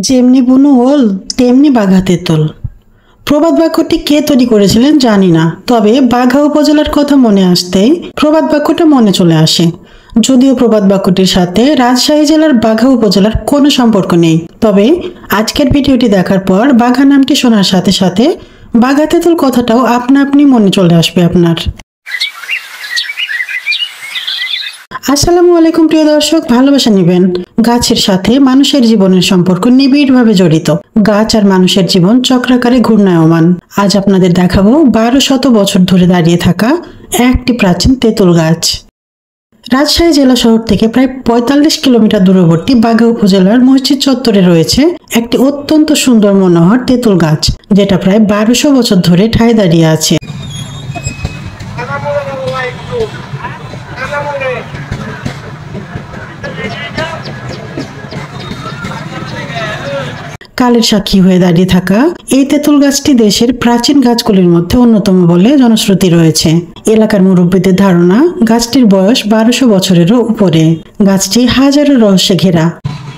যেমনি বুনো ওল তেমনি বাঘা তেঁতুল। প্রবাদ বাক্যটি কে তৈরি করেছিলেন জানি না, তবে বাঘা উপজেলার কথা মনে আসতেই প্রবাদ বাক্যটা মনে চলে আসে। যদিও প্রবাদ বাক্যটির সাথে রাজশাহী জেলার বাঘা উপজেলার কোনো সম্পর্ক নেই, তবে আজকের ভিডিওটি দেখার পর বাঘা নামটি শোনার সাথে সাথে বাঘা তেঁতুল কথাটাও আপনা আপনি মনে চলে আসবে আপনার। আসসালামু আলাইকুম প্রিয় দর্শক, ভালোবাসা নিবেন। গাছের সাথে মানুষের জীবনের সম্পর্ক নিবিড়ভাবে জড়িত। গাছ আর মানুষের জীবন চক্রাকারে ঘূর্ণায়মান। আজ আপনাদের দেখাবো 1200 বছর ধরে দাঁড়িয়ে থাকা একটি প্রাচীন তেঁতুল গাছ। রাজশাহী জেলা শহর থেকে প্রায় 45 কিলোমিটার দূরবর্তী বাঘা উপজেলার মসজিদ চত্বরে রয়েছে একটি অত্যন্ত সুন্দর মনোহর তেঁতুল গাছ, যেটা প্রায় 1200 বছর ধরে ঠায় দাঁড়িয়ে আছে। কালের সাক্ষী হয়ে দাঁড়িয়ে থাকা এই তেঁতুল গাছটি দেশের প্রাচীন গাছগুলির মধ্যে অন্যতম বলে জনশ্রুতি রয়েছে। এলাকার মুরব্বীদের ধারণা গাছটির বয়স 1200 বছরেরও উপরে। গাছটি হাজারো রহস্যে ঘেরা।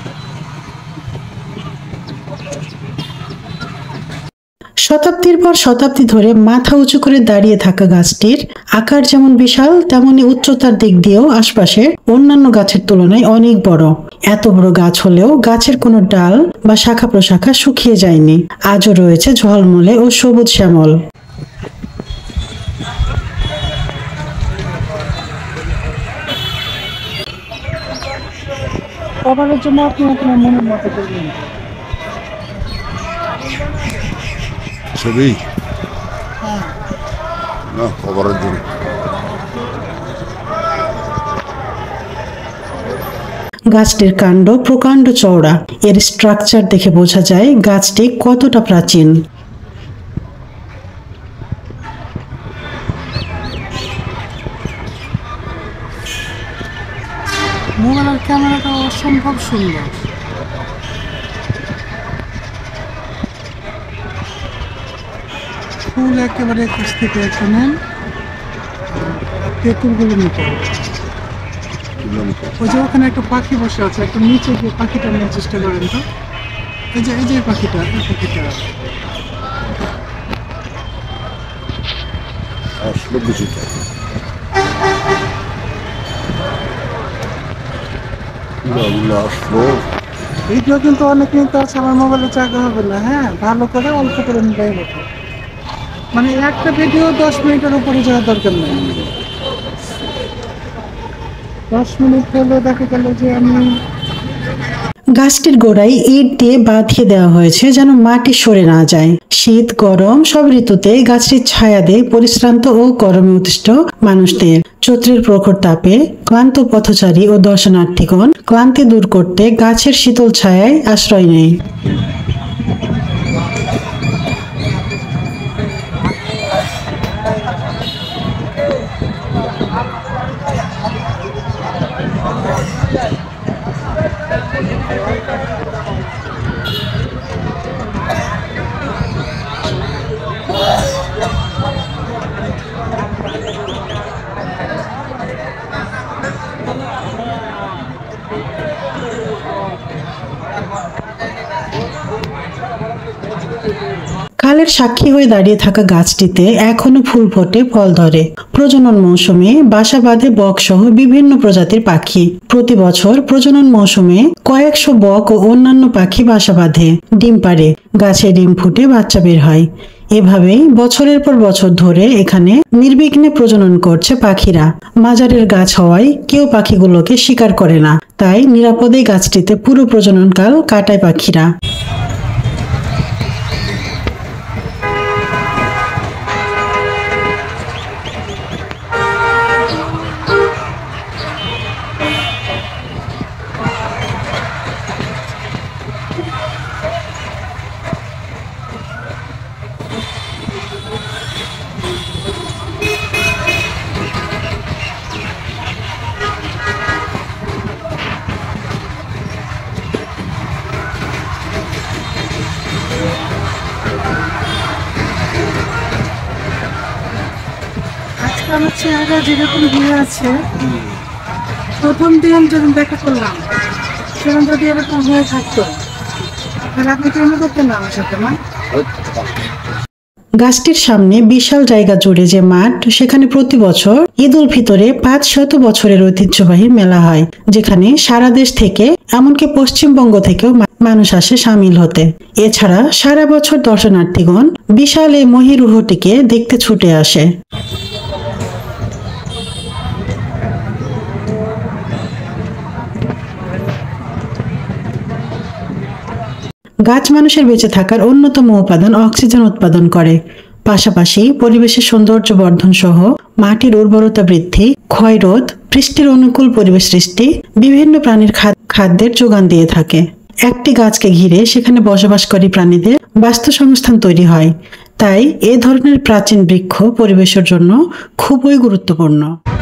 শতাব্দীর পর শতাব্দী ধরে মাথা উঁচু করে দাঁড়িয়ে থাকা গাছটির আকার যেমন বিশাল, তেমনি উচ্চতার দিক দিয়েও আশপাশের অন্যান্য গাছের তুলনায় অনেক বড়। এত বড় গাছ হলেও গাছের কোনো ডাল বা শাখা প্রশাখা শুকিয়ে যায়নি, আজও রয়েছে ঝলমলে ও সবুজ শ্যামল। খাবারের জন্য আপনি আপনার মনের মতো করবেন ছবি না খাবারের জন্য। গাছটির কাণ্ড প্রকাণ্ড চওড়া। এর স্ট্রাকচার দেখে বোঝা যায় গাছটি কতটা প্রাচীন। মোবাইলের ক্যামেরাটা অসম্ভব সুন্দর। ফুল একেবারে কাছ থেকে এখানে তেঁতুলগুলো নিতে হবে। ওই যে ওখানে একটা পাখি বসে আছে, একটু নিচে গিয়ে পাখিটা নেওয়ার চেষ্টা করেন তো। এই যে পাখিটা আসলে বুঝি ভিডিও কিন্তু অনেক নিতে আছে, আমার মোবাইলে জায়গা হবে না। হ্যাঁ, ভালো করে অল্প করে নিলেই হতো। মানে একটা ভিডিও 10 মিনিটের উপরে যাওয়ার দরকার নেই। 10 মিনিট হলে দেখা গেল যে আমি গাছটির গোড়ায় ইট দিয়ে বাঁধিয়ে দেওয়া হয়েছে যেন মাটি সরে না যায়। শীত গরম সব ঋতুতে গাছটির ছায়া দেয় পরিশ্রান্ত ও গরমে অতিষ্ঠ মানুষদের। চৈত্রের প্রখর তাপে ক্লান্ত পথচারী ও দর্শনার্থীগণ ক্লান্তি দূর করতে গাছের শীতল ছায়ায় আশ্রয় নেয়। কালের সাক্ষী হয়ে দাঁড়িয়ে থাকা গাছটিতে এখনো ফুল ফোটে, ফল ধরে। প্রজনন মৌসুমে বাসা বাঁধে বক সহ বিভিন্ন প্রজাতির পাখি। প্রতি বছর প্রজনন মৌসুমে কয়েকশো বক ও অন্যান্য পাখি বাসা বাঁধে, ডিম পাড়ে, গাছে ডিম ফুটে বাচ্চা বের হয়। এভাবেই বছরের পর বছর ধরে এখানে নির্বিঘ্নে প্রজনন করছে পাখিরা। মাজারের গাছ হওয়ায় কেউ পাখিগুলোকে শিকার করে না, তাই নিরাপদে গাছটিতে পুরো প্রজননকাল কাটায় পাখিরা। আমার চেহারা যেরকম হয়ে আছে, প্রথম দিন যখন দেখা করলাম সেরকম যদি এরকম হয়ে থাকতো তাহলে আপনি ট্রেনে করতেন না আমার সাথে না? গাছটির সামনে বিশাল জায়গা জুড়ে যে মাঠ, সেখানে প্রতি বছর ঈদ উল ফিতরে 500 বছরের ঐতিহ্যবাহী মেলা হয়, যেখানে সারা দেশ থেকে এমনকি পশ্চিমবঙ্গ থেকেও মানুষ আসে সামিল হতে। এছাড়া সারা বছর দর্শনার্থীগণ বিশাল এই মহিরুহটিকে দেখতে ছুটে আসে। গাছ মানুষের বেঁচে থাকার অন্যতম উপাদান অক্সিজেন উৎপাদন করে। পাশাপাশি পরিবেশের সৌন্দর্য বর্ধন সহ মাটির উর্বরতা বৃদ্ধি, ক্ষয়রোধ, বৃষ্টির অনুকূল পরিবেশ সৃষ্টি, বিভিন্ন প্রাণীর খাদ্যের যোগান দিয়ে থাকে। একটি গাছকে ঘিরে সেখানে বসবাসকারী প্রাণীদের বাস্তুসংস্থান তৈরি হয়। তাই এ ধরনের প্রাচীন বৃক্ষ পরিবেশের জন্য খুবই গুরুত্বপূর্ণ।